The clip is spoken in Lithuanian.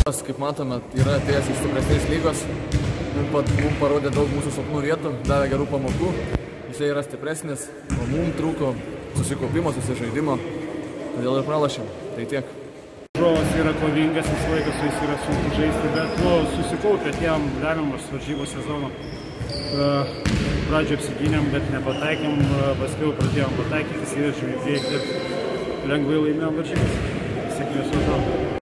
Kaip matome, yra atėjęs iš stipresnės lygos, mums parodė daug mūsų silpnų vietų, davė gerų pamokų, jisai yra stipresnis, o mums trūko susikaupimo, susižaidimo, todėl ir pralašėm, tai tiek. Varžovas yra kovingas, visą laiką su jais yra sunku žaisti, bet susikaupę atėjom lemiamos varžybų sezono. Pradžio apsigynėm, bet nepataikėm, paskiau pradėjom pataikytis, įvežėm į priekį ir lengvai laimėjom varžybas. Sėkmės varžovų.